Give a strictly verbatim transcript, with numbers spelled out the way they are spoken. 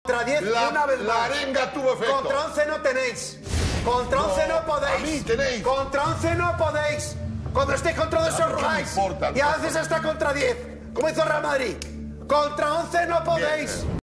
Contra diez La, una vez la más. arenga tuvo efecto. Contra once no tenéis. Contra once no, No, podéis. a mí tenéis. Contra once no podéis. Cuando estéis contra dos A os mí no me rogáis. importa, Y a no. veces hasta contra diez. Como hizo Real Madrid. Contra once no podéis. Bien.